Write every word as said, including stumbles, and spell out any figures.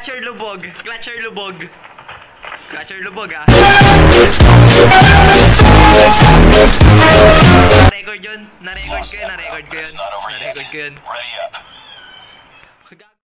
Clutcher lubog. Clutcher lubog. Clutcher lubog ah. Na-record yun. Na-record ko yun. Na-record ko yun. Na-record ko yun.